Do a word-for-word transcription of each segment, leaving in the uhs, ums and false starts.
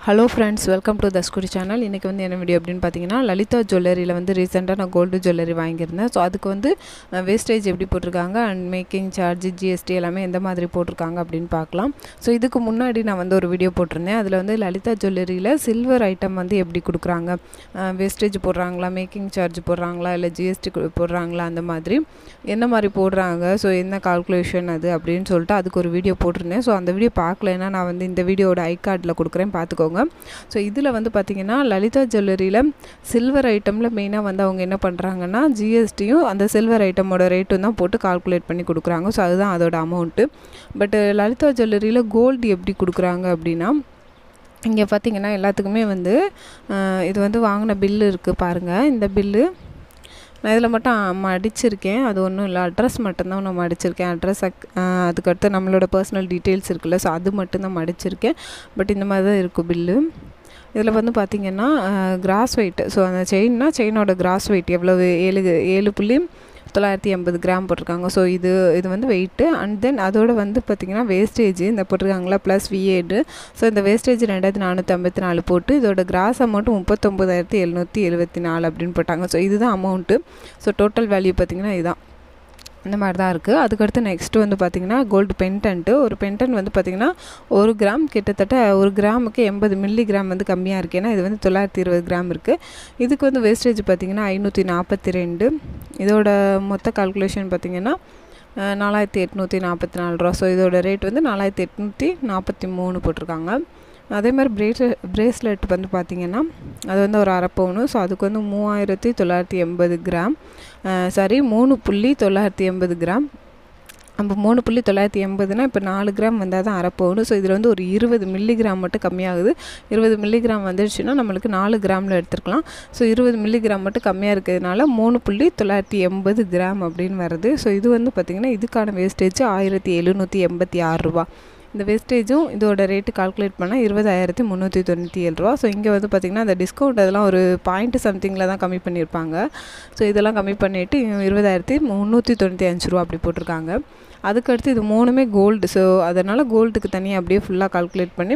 Hello friends, welcome to தஸ்குரி channel. இன்றைக்கி வந்து என்ன வீடியோ அப்படின்னு பார்த்தீங்கன்னா, லலிதா ஜுவல்லரியில் வந்து ரீசெண்டாக நான் கோல்டு ஜுவல்லரி வாங்கியிருந்தேன். ஸோ அதுக்கு வந்து வேஸ்டேஜ் எப்படி போட்டிருக்காங்க அண்ட் மேக்கிங் சார்ஜ், ஜிஎஸ்டி எல்லாமே எந்த மாதிரி போட்டிருக்காங்க அப்படின்னு பார்க்கலாம். ஸோ இதுக்கு முன்னாடி நான் வந்து ஒரு வீடியோ போட்டிருந்தேன். அதில் வந்து லலிதா ஜுவல்லரியில் சில்வர் ஐட்டம் வந்து எப்படி கொடுக்குறாங்க, வேஸ்டேஜ் போடுறாங்களா, மேக்கிங் சார்ஜ் போடுறாங்களா, இல்லை ஜிஎஸ்டி போடுறாங்களா, அந்த மாதிரி என்ன மாதிரி போடுறாங்க, ஸோ என்ன கால்குலேஷன் அது அப்படின்னு சொல்லிட்டு அதுக்கு ஒரு வீடியோ போட்டிருந்தேன். ஸோ அந்த வீடியோ பார்க்கலன்னா நான் வந்து இந்த வீடியோட ஐ கார்டில் கொடுக்குறேன், பார்த்துக்கோங்க. ஸோ இதில் வந்து பார்த்திங்கன்னா லலிதா ஜுவல்லரியில் சில்வர் ஐட்டமில் மெயினாக வந்து அவங்க என்ன பண்ணுறாங்கன்னா ஜிஎஸ்டியும் அந்த சில்வர் ஐட்டமோட ரேட்டும் தான் போட்டு கால்குலேட் பண்ணி கொடுக்குறாங்க. ஸோ அதுதான் அதோட அமௌண்ட்டு. பட் லலிதா ஜுவல்லரியில் கோல்டு எப்படி கொடுக்குறாங்க அப்படின்னா, இங்கே பார்த்திங்கன்னா எல்லாத்துக்குமே வந்து இது வந்து வாங்கின பில்லு இருக்குது பாருங்கள். இந்த பில்லு நான் இதில் மட்டும் மடிச்சிருக்கேன், அது ஒன்றும் இல்லை, அட்ரஸ் மட்டும்தான் நான் மடிச்சிருக்கேன். அட்ரஸ் அதுக்கடுத்து நம்மளோட பர்சனல் டீட்டெயில்ஸ் இருக்குல்ல, ஸோ அது மட்டும்தான் மடிச்சிருக்கேன். பட் இந்த மாதிரி தான் இருக்கும் பில்லு. இதில் வந்து பார்த்திங்கன்னா கிராஸ் வெயிட், ஸோ அந்த செயின்னா செயினோட கிராஸ் வெயிட் எவ்வளவு, ஏழு ஏழு புள்ளி தொள்ளாயிரத்தி எண்பது கிராம் போட்டிருக்காங்க. ஸோ இது இது வந்து வெயிட்டு. அண்ட் தென் அதோட வந்து பார்த்திங்கன்னா வேஸ்டேஜ் இந்த போட்டிருக்காங்களா ப்ளஸ் விஏடு. ஸோ இந்த வேஸ்டேஜ் ரெண்டாயிரத்தி நானூற்றி ஐம்பத்தி நாலு போட்டு இதோட கிராஸ் அமௌண்ட்டு முப்பத்தொம்பதாயிரத்தி எழுநூற்றி எழுபத்தி நாலு அப்படின்னு போட்டாங்க. ஸோ இதுதான் அமௌண்ட்டு. ஸோ டோட்டல் வேல்யூ பார்த்திங்கன்னா இதுதான், இந்த மாதிரி தான் இருக்குது. அதுக்கடுத்து நெக்ஸ்ட்டு வந்து பார்த்திங்கன்னா கோல்டு பென்டன்ட்டு. ஒரு பென்டன் வந்து பார்த்திங்கன்னா ஒரு கிராம் கிட்டத்தட்ட ஒரு கிராமுக்கு எண்பது மில்லி கிராம் வந்து கம்மியாக இருக்குது. ஏன்னா இது வந்து தொள்ளாயிரத்தி இருபது கிராம் இருக்குது. இதுக்கு வந்து வேஸ்டேஜ் பார்த்திங்கன்னா ஐநூற்றி நாற்பத்தி ரெண்டு. இதோட மொத்த கால்குலேஷன் பார்த்திங்கன்னா நாலாயிரத்தி எட்நூற்றி நாற்பத்தி நாலு ரூபா. ஸோ இதோட ரேட் வந்து நாலாயிரத்தி எட்நூற்றி நாற்பத்தி மூணு போட்டிருக்காங்க. அதே மாதிரி பிரேஸ்ல பிரேஸ்லெட் வந்து பார்த்திங்கன்னா அது வந்து ஒரு அரை பவுனு. ஸோ அதுக்கு வந்து மூவாயிரத்தி தொள்ளாயிரத்தி எண்பது கிராம் சாரி மூணு புள்ளி தொள்ளாயிரத்தி எண்பது கிராம். நம்ம மூணு புள்ளி தொள்ளாயிரத்தி எண்பதுனா இப்போ நாலு கிராம் வந்தால் தான் அரை பவுனு. ஸோ இதில் வந்து ஒரு இருபது மில்லிகிராம் மட்டும் கம்மியாகுது. இருபது மில்லிகிராம் வந்துடுச்சுன்னா நம்மளுக்கு நாலு கிராமில் எடுத்துருக்கலாம். ஸோ இருபது மில்லிகிராம் மட்டும் கம்மியாக இருக்கிறதுனால மூணு புள்ளி தொள்ளாயிரத்தி எண்பது கிராம் அப்படின்னு வருது. ஸோ இது வந்து பார்த்திங்கன்னா இதுக்கான வேஸ்டேஜ் ஆயிரத்தி எழுநூற்றி எண்பத்தி ஆறு ரூபா. இந்த வேஸ்டேஜும் இதோட ரேட்டு கால்குலேட் பண்ணால் இருபதாயிரத்தி முந்நூற்றி தொண்ணூற்றி ஏழு ரூபா. ஸோ இங்கே வந்து பார்த்திங்கன்னா அந்த டிஸ்கவுண்ட் அதெல்லாம் ஒரு பாயிண்ட் சம்திங்கில் தான் கம்மி பண்ணியிருப்பாங்க. ஸோ இதெல்லாம் கம்மி பண்ணிவிட்டு இருபதாயிரத்தி முந்நூற்றி தொண்ணூற்றி அஞ்சு ரூபா அப்படி போட்டிருக்காங்க. அதுக்கடுத்து இது மூணுமே கோல்டு. ஸோ அதனால் கோல்டுக்கு தனியாக அப்படியே ஃபுல்லாக கால்குலேட் பண்ணி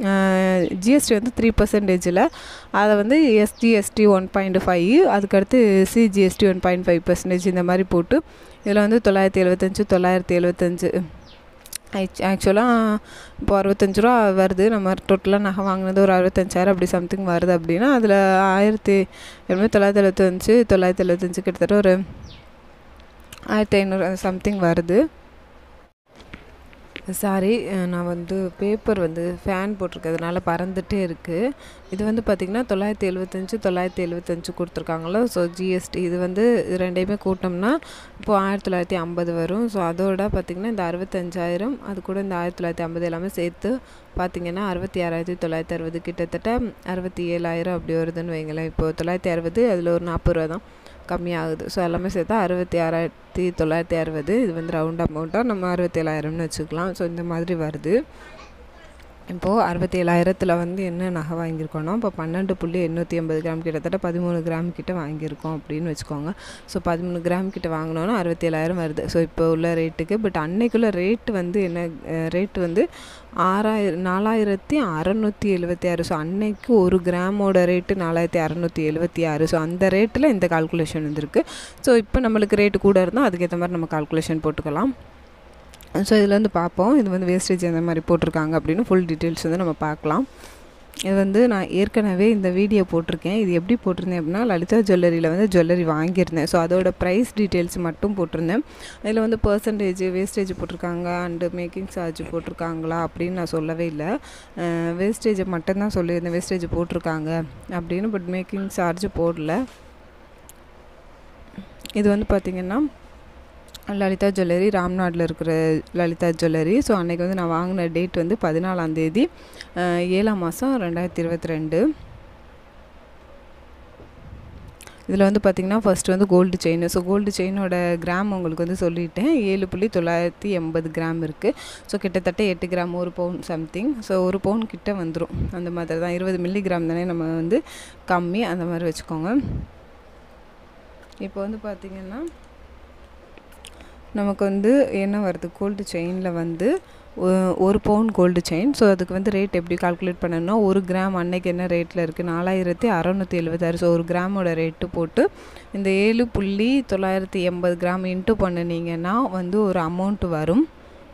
ஜிஎஸ்டி வந்து த்ரீ பர்சன்டேஜில் அதை வந்து எஸ்ஜிஎஸ்டி ஒன் பாயிண்ட் ஃபைவ், அதுக்கடுத்து CGST one point five percentage இந்த மாதிரி போட்டு இதில் வந்து தொள்ளாயிரத்தி எழுபத்தஞ்சு தொள்ளாயிரத்தி எழுபத்தஞ்சு ஆக்சுவலாக இப்போ அறுபத்தஞ்சு ரூபா வருது. நம்ம டோட்டலாக நகை வாங்கினது ஒரு அறுபத்தஞ்சாயிரம் அப்படி சம்திங் வருது அப்படின்னா அதில் ஆயிரத்தி எழுநூற்றி தொள்ளாயிரத்தி எழுபத்தஞ்சு தொள்ளாயிரத்தி எழுபத்தஞ்சு கிட்டத்தட்ட ஒரு ஆயிரத்தி ஐநூறு சம்திங் வருது. சாரி, நான் வந்து பேப்பர் வந்து ஃபேன் போட்டிருக்கிறதுனால பறந்துகிட்டே இருக்குது. இது வந்து பார்த்திங்கன்னா தொள்ளாயிரத்தி எழுபத்தஞ்சு தொள்ளாயிரத்தி எழுபத்தஞ்சு கொடுத்துருக்காங்களோ. ஸோ ஜிஎஸ்டி இது வந்து ரெண்டையுமே கூட்டோம்னா இப்போது ஆயிரத்தி தொள்ளாயிரத்தி ஐம்பது வரும். ஸோ அதோட பார்த்திங்கன்னா இந்த அறுபத்தஞ்சாயிரம் அது கூட இந்த ஆயிரத்தி தொள்ளாயிரத்தி ஐம்பது எல்லாமே சேர்த்து பார்த்திங்கன்னா அறுபத்தி ஆறாயிரத்தி தொள்ளாயிரத்தி அறுபது கிட்டத்தட்ட அறுபத்தி ஏழாயிரம் அப்படி வருதுன்னு வைங்களேன். இப்போது தொள்ளாயிரத்தி அறுபது அதில் ஒரு நாற்பது ரூபா தான் கம்மியாகுது. ஸோ எல்லாமே சேர்த்தா அறுபத்தி ஆறாயிரத்தி தொள்ளாயிரத்தி அறுபது. இது வந்து ரவுண்ட் அமௌண்ட்டாக நம்ம அறுபத்தி ஏழாயிரம்னு வச்சுக்கலாம். ஸோ இந்த மாதிரி வருது. இப்போது அறுபத்தி ஏழாயிரத்தில் வந்து என்ன நகை வாங்கியிருக்கோன்னா இப்போ பன்னெண்டு புள்ளி எண்ணூற்றி எண்பது கிராம் கிட்டத்தட்ட பதிமூணு கிராம் கிட்ட வாங்கியிருக்கோம் அப்படின்னு வச்சுக்கோங்க. ஸோ பதிமூணு கிராம் கிட்ட வாங்கினோன்னா அறுபத்தி ஏழாயிரம் வருது. ஸோ இப்போ உள்ள ரேட்டுக்கு. பட் அன்னைக்குள்ள ரேட்டு வந்து என்ன ரேட்டு வந்து ஆறாயிரம் நாலாயிரத்தி அறநூற்றி எழுபத்தி ஆறு. ஸோ அன்னைக்கு ஒரு கிராமோட ரேட்டு நாலாயிரத்தி அறநூற்றி எழுபத்தி ஆறு. ஸோ அந்த ரேட்டில் இந்த கால்குலேஷன் வந்துருக்கு. ஸோ இப்போ நம்மளுக்கு ரேட்டு கூட இருந்தால் அதுக்கேற்ற மாதிரி நம்ம கால்குலேஷன் போட்டுக்கலாம். ஸோ இதில் வந்து பார்ப்போம் இது வந்து வேஸ்டேஜ் எந்த மாதிரி போட்டிருக்காங்க அப்படின்னு ஃபுல் டீட்டெயில்ஸ் வந்து நம்ம பார்க்கலாம். இது வந்து நான் ஏற்கனவே இந்த வீடியோ போட்டிருக்கேன். இது எப்படி போட்டிருந்தேன் அப்படின்னா லலிதா ஜுவல்லரியில் வந்து ஜுவல்லரி வாங்கியிருந்தேன். ஸோ அதோட ப்ரைஸ் டீட்டெயில்ஸ் மட்டும் போட்டிருந்தேன். அதில் வந்து பர்சன்டேஜ் வேஸ்டேஜ் போட்டிருக்காங்க அண்டு மேக்கிங் சார்ஜ் போட்டிருக்காங்களா அப்படின்னு நான் சொல்லவே இல்லை. வேஸ்டேஜை மட்டும்தான் சொல்லியிருந்தேன், வேஸ்டேஜ் போட்டிருக்காங்க அப்படின்னு. பட் மேக்கிங் சார்ஜ் போடல. இது வந்து பார்த்திங்கன்னா லலிதா ஜுவல்லரி, ராம்நாட்டில் இருக்கிற லலிதா ஜுவல்லரி. ஸோ அன்றைக்கி வந்து நான் வாங்கின டேட் வந்து பதினாலாந்தேதி ஏழாம் மாதம் ரெண்டாயிரத்தி இருபத்தி ரெண்டு. இதில் வந்து பார்த்திங்கன்னா ஃபஸ்ட்டு வந்து கோல்டு செயின். ஸோ கோல்டு செயினோட கிராம் உங்களுக்கு வந்து சொல்லிட்டேன், ஏழு புள்ளி தொள்ளாயிரத்தி எண்பது கிராம் இருக்குது. ஸோ கிட்டத்தட்ட எட்டு கிராம் ஒரு பவுன் சம்திங். ஸோ ஒரு பவுன் கிட்ட வந்துடும். அந்த மாதிரி தான் இருபது மில்லிகிராம் தானே நம்ம வந்து கம்மி, அந்த மாதிரி வச்சுக்கோங்க. இப்போ வந்து பார்த்திங்கன்னா நமக்கு வந்து என்ன வருது, கோல்டு செயினில் வந்து ஒரு பவுன் கோல்டு செயின். ஸோ அதுக்கு வந்து ரேட் எப்படி கால்குலேட் பண்ணணும்னா ஒரு கிராம் அன்னைக்கு என்ன ரேட்டில் இருக்குது, நாலாயிரத்தி அறநூற்றி எழுபத்தாறு. ஸோ ஒரு கிராமோட ரேட்டு போட்டு இந்த ஏழு புள்ளி தொள்ளாயிரத்தி எண்பது கிராம் இன்ட்டு பண்ணினீங்கன்னா வந்து ஒரு அமௌண்ட்டு வரும்.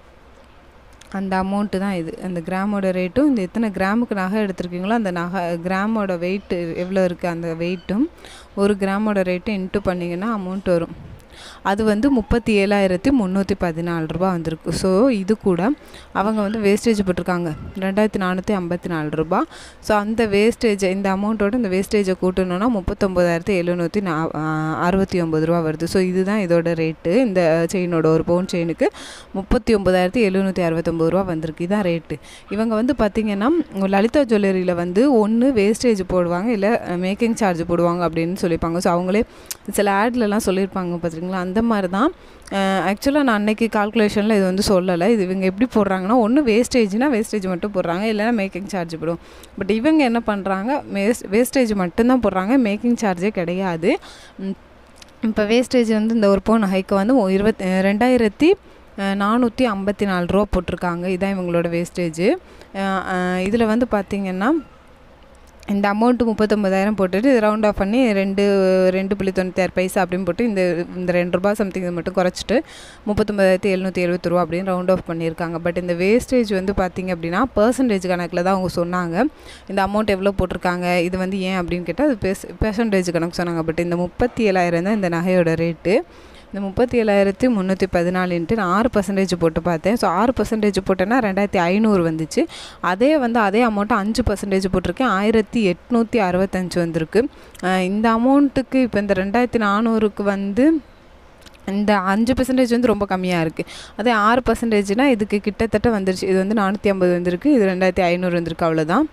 அந்த அமௌண்ட்டு தான் இது. அந்த கிராமோட ரேட்டும் இந்த எத்தனை கிராமுக்கு நகை எடுத்துருக்கீங்களோ அந்த நகை கிராமோட வெயிட்டு எவ்வளோ இருக்குது அந்த வெயிட்டும் ஒரு கிராமோட ரேட்டும் இன்ட்டு பண்ணிங்கன்னா அமௌண்ட் வரும். அது வந்து முப்பத்தி ஏழாயிரத்தி முந்நூற்றி பதினாலு ரூபா வந்திருக்கு. ஸோ இது கூட அவங்க வந்து வேஸ்டேஜ் போட்டிருக்காங்க ரெண்டாயிரத்தி நானூற்றி ஐம்பத்தி நாலு ரூபா. ஸோ அந்த வேஸ்டேஜை இந்த அமௌண்ட்டோட இந்த வேஸ்டேஜை கூட்டணுன்னா முப்பத்தொம்போதாயிரத்தி எழுநூற்றி நா அறுபத்தி ஒம்பது ரூபா வருது. ஸோ இதுதான் இதோட ரேட்டு. இந்த செயினோட ஒரு பவுன் செயினுக்கு முப்பத்தி ஒம்பதாயிரத்தி எழுநூற்றி அறுபத்தொம்பது ரூபா வந்திருக்கு. இதான் ரேட்டு. இவங்க வந்து பார்த்திங்கன்னா லலிதா ஜுவல்லரியில் வந்து ஒன்று வேஸ்டேஜ் போடுவாங்க, இல்லை மேக்கிங் சார்ஜ் போடுவாங்க அப்படின்னு சொல்லியிருப்பாங்க. ஸோ அவங்களே சில ஆட்லலாம் சொல்லியிருப்பாங்க பார்த்திங்களா, அந்த மாதிரி தான். ஆக்சுவலாக நான் அன்றைக்கி கால்குலேஷனில் இது வந்து சொல்லலை. இது இவங்க எப்படி போடுறாங்கன்னா ஒன்று வேஸ்டேஜ்னால் வேஸ்டேஜ் மட்டும் போடுறாங்க, இல்லைனா மேக்கிங் சார்ஜ் போடுவோம். பட் இவங்க என்ன பண்ணுறாங்க, வேஸ்ட் வேஸ்டேஜ் மட்டும்தான் போடுறாங்க, மேக்கிங் சார்ஜே கிடையாது. இப்போ வேஸ்டேஜ் வந்து இந்த ஒரு பவுன் நகைக்கு வந்து இருபத்தி ரெண்டாயிரத்தி நானூற்றி ஐம்பத்தி நாலு ரூபா போட்டிருக்காங்க. இதான் இவங்களோட வேஸ்டேஜு. இதில் வந்து பார்த்திங்கன்னா இந்த அமௌண்ட்டு முப்பத்தொம்பதாயிரம் போட்டுட்டு இது ரவுண்ட் ஆஃப் பண்ணி ரெண்டு ரெண்டு புள்ளி தொண்ணூற்றி ஆறு பைசா அப்படின்னு போட்டு இந்த இந்த ரெண்டு ரூபா சம்திங் இது மட்டும் குறைச்சிட்டு முப்பத்தொம்பதாயிரத்தி எழுநூற்றி எழுபத்தி ரூபா அப்படின்னு ரவுண்ட் ஆஃப் பண்ணியிருக்காங்க. பட் இந்த வேஸ்டேஜ் வந்து பார்த்திங்க அப்படின்னா பர்சன்டேஜ் கணக்கில் தான் அவங்க சொன்னாங்க. இந்த அமௌண்ட் எவ்வளோ போட்டிருக்காங்க இது வந்து ஏன் அப்படின்னு கேட்டால் அது பெஸ் பெர்சன்டேஜ் கணக்கு சொன்னாங்க. பட் இந்த முப்பத்தி ஏழாயிரம் தான் இந்த நகையோட ரேட்டு. இந்த முப்பத்தி ஏழாயிரத்தி முந்நூற்றி பதினாலு இன்ட்டு நான் ஆறு பர்சன்டேஜ் போட்டு பார்த்தேன். ஸோ ஆறு பர்சன்டேஜ் போட்டேன்னா ரெண்டாயிரத்தி ஐநூறு வந்துச்சு. அதே வந்து அதே அமௌண்ட்டு அஞ்சு பர்சன்டேஜ் போட்டிருக்கேன், ஆயிரத்தி எட்நூற்றி அறுபத்தஞ்சு வந்திருக்கு. இந்த அமௌண்ட்டுக்கு இப்போ இந்த ரெண்டாயிரத்தி நானூறுக்கு வந்து இந்த அஞ்சு பர்சன்டேஜ் வந்து ரொம்ப கம்மியாக இருக்குது. அதே ஆறு பர்சன்டேஜ்னால் இதுக்கு கிட்டத்தட்ட வந்துருச்சு. இது வந்து நானூற்றி ஐம்பது வந்திருக்கு, இது ரெண்டாயிரத்தி ஐநூறு வந்திருக்கு, அவ்வளோதான்.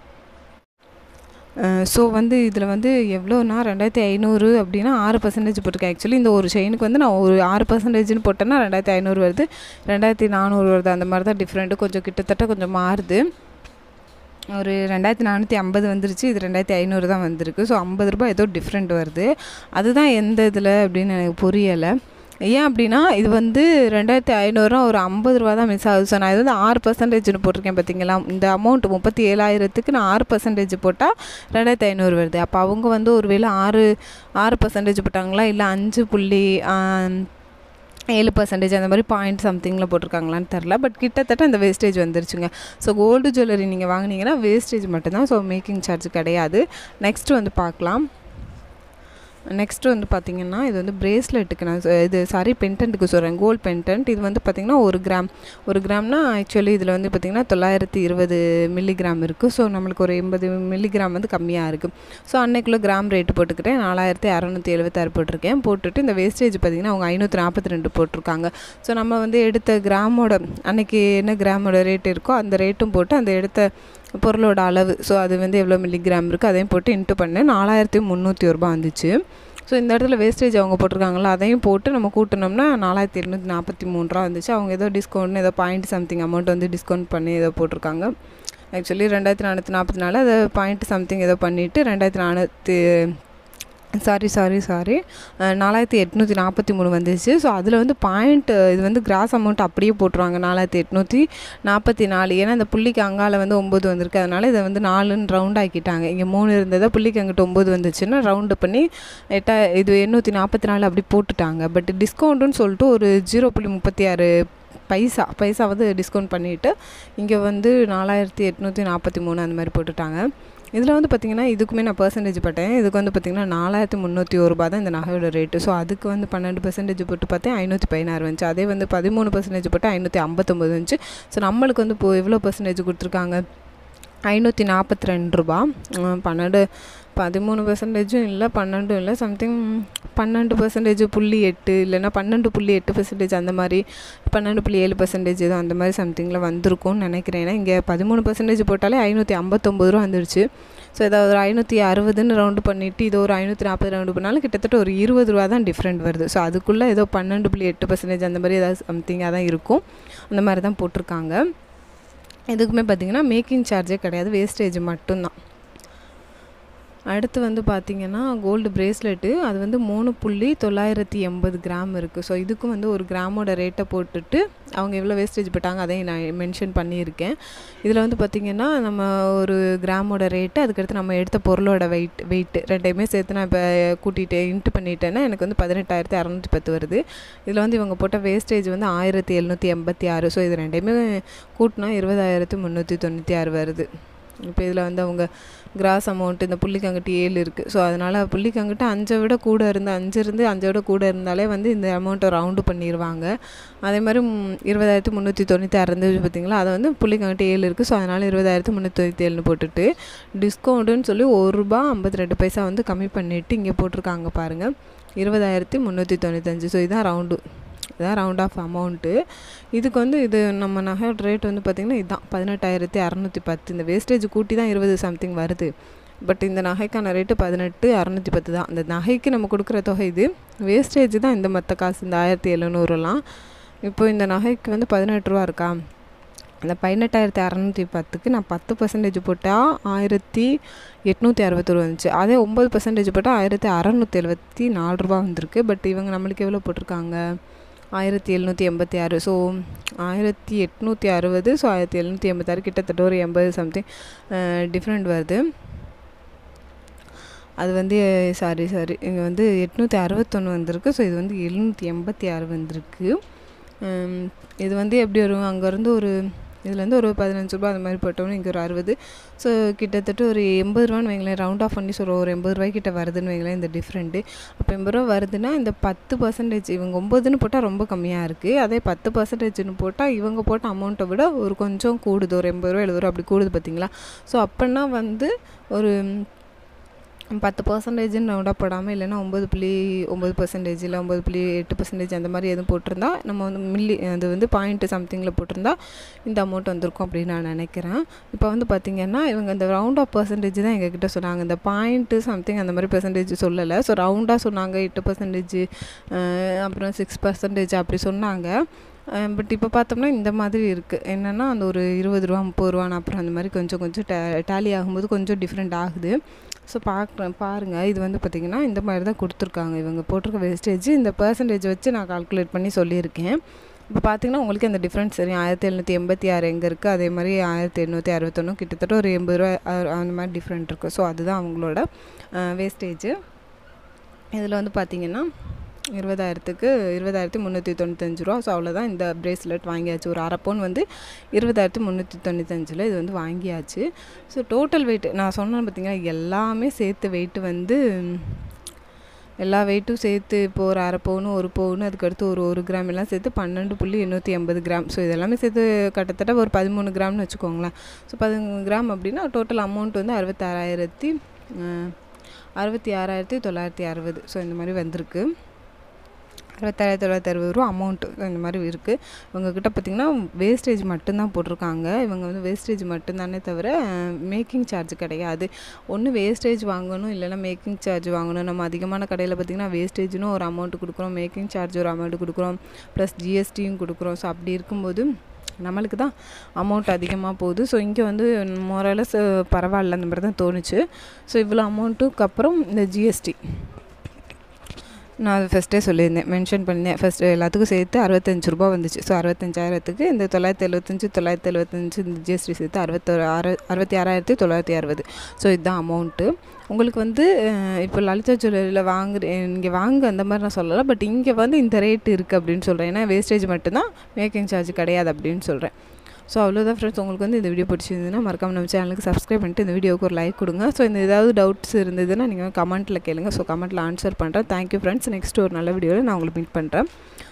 ஸோ வந்து இதில் வந்து எவ்வளோனா ரெண்டாயிரத்தி ஐநூறு அப்படின்னா ஆறு பர்சன்டேஜ் போட்டிருக்கேன். ஆக்சுவலி இந்த ஒரு செயினுக்கு வந்து நான் ஒரு ஆறு பர்சன்டேஜ்னு போட்டேன்னா ரெண்டாயிரத்தி ஐநூறு வருது, ரெண்டாயிரத்தி நானூறு வருது. அந்த மாதிரி தான் டிஃப்ரெண்ட்டு, கொஞ்சம் கிட்டத்தட்ட கொஞ்சம் மாறுது. ஒரு ரெண்டாயிரத்தி நானூற்றி ஐம்பது வந்துருச்சு, இது ரெண்டாயிரத்தி ஐநூறு தான் வந்திருக்கு. ஸோ ஐம்பது ரூபாய் ஏதோ டிஃப்ரெண்ட் வருது. அதுதான் எந்த இதில் அப்படின்னு எனக்கு புரியலை. ஏன் அப்படின்னா இது வந்து ரெண்டாயிரத்தி ஐநூறுரூவா ஒரு ஐம்பது ரூபா தான் மிஸ் ஆகுது. ஸோ நான் இது வந்து ஆறு பர்சன்டேஜ்னு போட்டிருக்கேன் பார்த்தீங்களா. இந்த அமௌண்ட் முப்பத்தி ஏழாயிரத்துக்கு நான் ஆறு பர்சன்டேஜ் போட்டால் ரெண்டாயிரத்தி ஐநூறு வருது. அப்போ அவங்க வந்து ஒரு வேளை ஆறு ஆறு பர்சன்டேஜ் போட்டாங்களா, இல்லை அஞ்சு புள்ளி ஏழு பர்சன்டேஜ் அந்த மாதிரி பாயிண்ட் சம்திங்கில் போட்டிருக்காங்களான்னு தெரில. பட் கிட்டத்தட்ட அந்த வேஸ்டேஜ் வந்துருச்சுங்க. ஸோ கோல்டு ஜுவல்லரி நீங்கள் வாங்கினீங்கன்னா வேஸ்டேஜ் மட்டும்தான், ஸோ மேக்கிங் சார்ஜ் கிடையாது. நெக்ஸ்ட்டு வந்து பார்க்கலாம். நெக்ஸ்ட்டு வந்து பார்த்திங்கன்னா இது வந்து பிரேஸ்லெட்டுக்கு நான் இது சாரி பென்டென்ட்டுக்கு சொல்கிறேன், கோல்டு பென்டென்ட். இது வந்து பார்த்திங்கன்னா ஒரு கிராம் ஒரு கிராம்னா ஆக்சுவலி இதில் வந்து பார்த்திங்கன்னா தொள்ளாயிரத்தி இருபது மில்லிகிராம் இருக்குது. ஸோ நம்மளுக்கு ஒரு எண்பது மில்லிகிராம் வந்து கம்மியாக இருக்குது. ஸோ அன்னைக்குள்ளே கிராம் ரேட்டு போட்டுக்கிட்டேன், நாலாயிரத்தி அறநூற்றி எழுபத்தாறு போட்டிருக்கேன். போட்டுட்டு இந்த வேஸ்டேஜ் பார்த்திங்கன்னா அவங்க ஐநூற்றி நாற்பத்தி ரெண்டு போட்டிருக்காங்க. ஸோ நம்ம வந்து எடுத்த கிராமோட அன்னைக்கு என்ன கிராமோட ரேட் இருக்கோ அந்த ரேட்டும் போட்டு அந்த எடுத்த பொருளோட அளவு, ஸோ அது வந்து எவ்வளோ மில்லிகிராம் இருக்குது அதையும் போட்டு இன்ட்டு பண்ணேன், நாலாயிரத்தி முந்நூற்றி ஒரு ரூபா வந்துச்சு. ஸோ இந்த இடத்துல வேஸ்டேஜ் அவங்க போட்டிருக்காங்களா அதையும் போட்டு நம்ம கூட்டினோம்னா நாலாயிரத்தி எழுநூற்றி நாற்பத்தி மூணு ரூபா வந்துச்சு. அவங்க ஏதோ டிஸ்கவுண்ட் ஏதோ பாயிண்ட் சம்திங் அமௌண்ட் வந்து டிஸ்கவுண்ட் பண்ணி ஏதோ போட்டிருக்காங்க. ஆக்சுவலி ரெண்டாயிரத்தி நானூற்றி நாற்பத்தி நாலு அதை பாயிண்ட் சம்திங் ஏதோ பண்ணிவிட்டு ரெண்டாயிரத்தி நானூற்றி சாரி சாரி சாரி நாலாயிரத்தி எட்நூற்றி நாற்பத்தி மூணு வந்துச்சு. ஸோ அதில் வந்து பாயிண்ட் இது வந்து கிராஸ் அமௌண்ட் அப்படியே போட்டுருவாங்க நாலாயிரத்தி எட்நூற்றி நாற்பத்தி நாலு. ஏன்னா இந்த புள்ளிக்கு அங்கால வந்து ஒம்பது வந்திருக்கு, அதனால் இதை வந்து நாலுன்னு ரவுண்ட் ஆக்கிட்டாங்க. இங்கே மூணு இருந்ததை புள்ளிக்கு அங்கிட்ட ஒம்பது வந்துச்சுன்னா ரவுண்டு பண்ணி எட்டா இது எண்ணூற்றி நாற்பத்தி நாலு அப்படி போட்டுட்டாங்க. பட் டிஸ்கவுண்ட்டுன்னு சொல்லிட்டு ஒரு ஜீரோ புள்ளி முப்பத்தி ஆறு பைசா பைசா வந்து டிஸ்கவுண்ட் பண்ணிவிட்டு இங்கே வந்து நாலாயிரத்தி எட்நூற்றி நாற்பத்தி மூணு அந்த மாதிரி போட்டுட்டாங்க. இதில் வந்து பார்த்திங்கன்னா இதுக்குமே நான் பர்சன்டேஜ் போட்டேன். இதுக்கு வந்து பார்த்திங்கன்னா நாலாயிரத்தி முந்நூற்றி ஒரு ரூபா தான் இந்த நகையோட ரேட்டு. ஸோ அதுக்கு வந்து பன்னெண்டு பர்சன்டேஜ் போட்டு பார்த்தேன் ஐநூற்றி பதினாறு வந்துச்சு. அதே வந்து பதிமூணு பர்சன்டேஜ் போட்டு ஐநூற்றி ஐம்பத்தொம்பது வந்துச்சு. ஸோ நம்மளுக்கு வந்து இப்போ எவ்வளோ பர்சன்டேஜ் கொடுத்துருக்காங்க, ஐநூற்றி நாற்பத்தி ரெண்டு ரூபா. பன்னெண்டு பதிமூணு பர்சன்டேஜும் இல்லை பன்னெண்டும் இல்லை சம்திங் பன்னெண்டு பர்சன்டேஜ் புள்ளி எட்டு இல்லைன்னா பன்னெண்டு புள்ளி எட்டு பர்சன்டேஜ் அந்த மாதிரி பன்னெண்டு புள்ளி ஏழு பர்சன்டேஜ் எதுவும் அந்த மாதிரி சம்திங்கில் வந்திருக்கும்னு நினைக்கிறேன். ஏன்னா இங்கே பதிமூணு பர்சன்டேஜ் போட்டாலே ஐநூற்றி ஐம்பத்தொம்பது ரூபா வந்துருச்சு. ஸோ ஏதாவது ஒரு ஐநூற்றி அறுபதுன்னு ரவுண்டு பண்ணிவிட்டு இது ஒரு ஐநூற்றி நாற்பது ரவுண்டு பண்ணாலும் கிட்டத்தட்ட ஒரு இருபது ரூபா தான் டிஃப்ரெண்ட் வருது. ஸோ அதுக்குள்ளே ஏதோ பன்னெண்டு புள்ளி எட்டு பர்சன்டேஜ் அந்த மாதிரி ஏதாவது சம்திங்காக தான் இருக்கும். அந்த மாதிரி தான் போட்டிருக்காங்க. இதுக்குமே பார்த்திங்கன்னா மேக்கிங் சார்ஜே கிடையாது, வேஸ்டேஜ் மட்டும்தான். அடுத்து வந்து பார்த்திங்கன்னா கோல்டு பிரேஸ்லெட்டு அது வந்து மூணு புள்ளி தொள்ளாயிரத்தி எண்பது கிராம் இருக்குது. ஸோ இதுக்கும் வந்து ஒரு கிராமோட ரேட்டை போட்டுட்டு அவங்க எவ்வளோ வேஸ்டேஜ் போட்டாங்க அதையும் நான் மென்ஷன் பண்ணியிருக்கேன். இதில் வந்து பார்த்திங்கன்னா நம்ம ஒரு கிராமோட ரேட்டு, அதுக்கடுத்து நம்ம எடுத்த பொருளோட வெயிட் வெயிட்டு ரெண்டையுமே சேர்த்து நான் இப்போ கூட்டிகிட்டு இன்ட்டு பண்ணிட்டேன்னா எனக்கு வந்து பதினெட்டாயிரத்தி அறநூற்றி பத்து வருது. இதில் வந்து இவங்க போட்ட வேஸ்டேஜ் வந்து ஆயிரத்தி எழுநூற்றி எண்பத்தி ஆறு. ஸோ இது ரெண்டையுமே கூட்டினா இருபதாயிரத்தி முந்நூற்றி தொண்ணூற்றி ஆறு வருது. இப்போ இதில் வந்து அவங்க கிராஸ் அமௌண்ட் இந்த புள்ளிக்கங்கிட்டு ஏழு இருக்குது. ஸோ அதனால் புள்ளிக்கங்கிட்டு அஞ்சை விட கூட இருந்து அஞ்சு இருந்து அஞ்சை விட கூட இருந்தாலே வந்து இந்த அமௌண்ட்டை ரவுண்டு பண்ணிடுவாங்க. அதே மாதிரி இருபதாயிரத்தி முந்நூற்றி தொண்ணூற்றி ஆறு இருந்துச்சு பார்த்திங்களா, அதை வந்து புள்ளிக்கங்கிட்டு ஏழு இருக்குது. ஸோ அதனால் இருபதாயிரத்தி முந்நூற்றி தொண்ணூற்றி ஏழுன்னு போட்டுட்டு டிஸ்கவுண்ட்டுன்னு சொல்லி ஒரு ரூபா ஐம்பத்தி ரெண்டு பைசா வந்து கம்மி பண்ணிவிட்டு இங்கே போட்டிருக்காங்க பாருங்கள், இருபதாயிரத்தி முந்நூற்றி தொண்ணூத்தஞ்சு. ஸோ இதுதான் ரவுண்டு, இதான் ரவுண்ட் ஆஃப் அமௌண்ட்டு. இதுக்கு வந்து இது நம்ம நகையோட ரேட் வந்து பார்த்திங்கன்னா இதுதான் பதினெட்டாயிரத்தி அறநூற்றி பத்து. இந்த வேஸ்டேஜ் கூட்டி தான் இருபது சம்திங் வருது. பட் இந்த நகைக்கான ரேட்டு பதினெட்டு அறநூற்றி பத்து தான். இந்த நகைக்கு நம்ம கொடுக்குற தொகை இது, வேஸ்டேஜ் தான் இந்த மற்ற காசு இந்த ஆயிரத்தி எழுநூறுலாம். இப்போ இந்த நகைக்கு வந்து பதினெட்டு ரூபா இருக்கா, அந்த பதினெட்டாயிரத்தி அறநூற்றி பத்துக்கு நான் பத்து பர்சன்டேஜ் போட்டால் ஆயிரத்தி எட்நூற்றி அறுபத்தி ரூபா வந்துச்சு. அதே ஒம்பது பர்சன்டேஜ் போட்டால் ஆயிரத்தி அறநூற்றி எழுபத்தி நாலு ரூபா வந்திருக்கு. பட் இவங்க நம்மளுக்கு எவ்வளோ போட்டிருக்காங்க, ஆயிரத்தி எழுநூற்றி எண்பத்தி ஆறு. ஸோ ஆயிரத்தி எட்நூற்றி அறுபது ஸோ ஆயிரத்தி எழுநூற்றி எண்பத்தாறு கிட்டத்தட்ட ஒரு எண்பது சம்திங் டிஃப்ரெண்ட் வருது. அது வந்து சாரி சாரி இங்கே வந்து எட்நூற்றி அறுபத்தொன்று வந்திருக்கு. ஸோ இது வந்து எழுநூற்றி எண்பத்தி ஆறு வந்திருக்கு. இது வந்து எப்படி வரும், அங்கேருந்து ஒரு இதுலேருந்து ஒரு பதினஞ்சு ரூபா அந்த மாதிரி போட்டோம்னா இங்கே ஒரு அறுபது. ஸோ கிட்டத்தட்ட ஒரு எண்பது ரூபான்னு வைங்களேன், ரவுண்ட் ஆஃப் பண்ணி சொல்கிற ஒரு எண்பது ரூபாய்க்கிட்ட வருதுன்னு வைங்களேன் இந்த டிஃப்ரெண்ட்டு. அப்போ எண்பது ரூபா வருதுன்னா இந்த பத்து பர்சன்டேஜ் இவங்க ஒம்பதுன்னு போட்டால் ரொம்ப கம்மியாக இருக்குது. அதே பத்து பர்சன்டேஜ்னு போட்டால் இவங்க போட்ட அமௌண்ட்டை விட ஒரு கொஞ்சம் கூடுது, ஒரு எண்பது ரூபா எழுபது ரூபா அப்படி கூடுது பார்த்திங்களா. ஸோ அப்படின்னா வந்து ஒரு பத்து பர்சன்டேஜ்னு ரவுண்டாக போடாமல் இல்லைன்னா ஒம்பது புள்ளி ஒம்பது பர்சன்டேஜ் இல்லை ஒம்பது புள்ளி எட்டு பர்சன்டேஜ் அந்த மாதிரி எதுவும் போட்டிருந்தா நம்ம வந்து மில்லி அது வந்து பாயிண்ட்டு சம்திங்கில் போட்டிருந்தா இந்த அமௌண்ட் வந்திருக்கும் அப்படின்னு நான் நினைக்கிறேன். இப்போ வந்து பார்த்திங்கன்னா இவங்க இந்த ரவுண்ட் ஆஃப் பர்சன்டேஜ் தான் எங்ககிட்ட சொன்னாங்க, இந்த பாயிண்ட்டு சம்திங் அந்த மாதிரி பர்சன்டேஜ் சொல்லலை. ஸோ ரவுண்டாக சொன்னாங்க எட்டு பர்சன்டேஜ் அப்புறம் சிக்ஸ் பர்சன்டேஜ் அப்படி சொன்னாங்க. பட் இப்போ பார்த்தோம்னா இந்த மாதிரி இருக்குது, என்னென்னா அந்த ஒரு இருபது ரூபா முப்பது ரூபான்னு அப்புறம் அந்த மாதிரி கொஞ்சம் கொஞ்சம் டே டேலி ஆகும்போது கொஞ்சம் டிஃப்ரெண்ட் ஆகுது. ஸோ பார்க்குறேன் பாருங்கள், இது வந்து பார்த்திங்கன்னா இந்த மாதிரி தான் கொடுத்துருக்காங்க இவங்க போட்டிருக்க வேஸ்டேஜ். இந்த பர்சன்டேஜ் வச்சு நான் கால்குலேட் பண்ணி சொல்லியிருக்கேன். இப்போ பார்த்திங்கன்னா உங்களுக்கு அந்த டிஃப்ரென்ஸ் தெரியும், ஆயிரத்தி எழுநூற்றி எண்பத்தி ஆறு எங்கே இருக்குது, அதே மாதிரி ஆயிரத்தி எண்ணூற்றி அறுபத்தொன்று கிட்டத்தட்ட ஒரு எண்பது ரூபா அந்த மாதிரி டிஃப்ரெண்ட் இருக்குது. ஸோ அதுதான் அவங்களோட வேஸ்டேஜ். இதில் வந்து பார்த்திங்கன்னா இருபதாயிரத்துக்கு இருபதாயிரத்தி முந்நூற்றி தொண்ணூத்தஞ்சு ரூபா. ஸோ அவ்வளோதான், இந்த பிரேஸ்லெட் வாங்கியாச்சு. ஒரு அரை பவுன் வந்து இருபதாயிரத்தி முந்நூற்றி தொண்ணூத்தஞ்சில் இது வந்து வாங்கியாச்சு. ஸோ டோட்டல் வெயிட் நான் சொன்னேன் பார்த்திங்கன்னா எல்லாமே சேர்த்து வெயிட்டு வந்து எல்லா வெயிட்டும் சேர்த்து இப்போ ஒரு அரை பவுனு ஒரு பவுனு அதுக்கடுத்து ஒரு ஒரு கிராம் எல்லாம் சேர்த்து பன்னெண்டு புள்ளி எண்ணூற்றி எண்பது கிராம். ஸோ இதெல்லாமே சேர்த்து கிட்டத்தட்ட ஒரு பதிமூணு கிராம்னு வச்சுக்கோங்களேன். ஸோ பதிமூணு கிராம் அப்படின்னா டோட்டல் அமௌண்ட் வந்து அறுபத்தாறாயிரத்தி அறுபத்தி ஆறாயிரத்தி தொள்ளாயிரத்தி அறுபது. ஸோ இந்த மாதிரி வந்திருக்கு, அறுபத்தாயிரத்தி தொள்ளாயிரத்தி அறுபது ரூபா அமௌண்ட்டு இந்த மாதிரி இருக்குது. இவங்கக்கிட்ட பார்த்திங்கன்னா வேஸ்டேஜ் மட்டும்தான் போட்டிருக்காங்க. இவங்க வந்து வேஸ்டேஜ் மட்டும்தானே தவிர மேக்கிங் சார்ஜ் கிடையாது. ஒன்று வேஸ்டேஜ் வாங்கணும் இல்லைன்னா மேக்கிங் சார்ஜ் வாங்கணும். நம்ம அதிகமான கடையில் பார்த்திங்கன்னா வேஸ்டேஜ்னு ஒரு அமௌண்ட்டு கொடுக்குறோம், மேக்கிங் சார்ஜ் ஒரு அமௌண்ட்டு கொடுக்குறோம், ப்ளஸ் ஜிஎஸ்டியும் கொடுக்குறோம். ஸோ அப்படி இருக்கும்போது நம்மளுக்கு தான் அமௌண்ட் அதிகமாக போகுது. ஸோ இங்கே வந்து மோரலஸ் பரவாயில்ல அந்த மாதிரி தான் தோணுச்சு. ஸோ இவ்வளோ அமௌண்ட்டுக்கு அப்புறம் இந்த ஜிஎஸ்டி நான் அது ஃபஸ்ட்டே சொல்லியிருந்தேன், மென்ஷன் பண்ணியிருந்தேன். ஃபஸ்ட்டு எல்லாத்துக்கும் சேர்த்து அறுபத்தஞ்சு ரூபா வந்துச்சு. ஸோ அறுபத்தஞ்சாயிரத்துக்கு இந்த தொள்ளாயிரத்தி எழுபத்தஞ்சு தொள்ளாயிரத்தி எழுபத்தஞ்சு இந்த ஜிஎஸ்டி சேர்த்து அறுபத்தொரு ஆறு அறுபத்தி ஆறாயிரத்தி தொள்ளாயிரத்தி அறுபது. ஸோ இதுதான் அமௌண்ட்டு. உங்களுக்கு வந்து இப்போ லலிதா ஜுவல்லரியில் வாங்குற இங்கே வாங்க அந்த மாதிரி நான் சொல்லலை, பட் இங்கே வந்து இந்த ரேட்டு இருக்குது அப்படின்னு சொல்கிறேன். ஏன்னா வேஸ்டேஜ் மட்டும்தான், மேக்கிங் சார்ஜ் கிடையாது அப்படின்னு சொல்கிறேன். ஸோ அவ்வளோதான் ஃப்ரெண்ட்ஸ். உங்களுக்கு வந்து இந்த வீடியோ பிடிச்சிருந்ததுன்னா மறக்காம நம்ம சேனலுக்கு சப்ஸ்கிரைப் பண்ணிட்டு இந்த வீடியோவுக்கு ஒரு லைக் கொடுங்க. ஸோ இந்த ஏதாவது டவுட்ஸ் இருந்ததுன்னா நீங்கள் கமெண்ட்டில் கேளுங்க. ஸோ கமெண்ட்டில் ஆன்சர் பண்ணுறேன். Thank you friends. நெக்ஸ்ட் ஒரு நல்ல வீடியோவில் நான் உங்களுக்கு மீட் பண்ணுறேன்.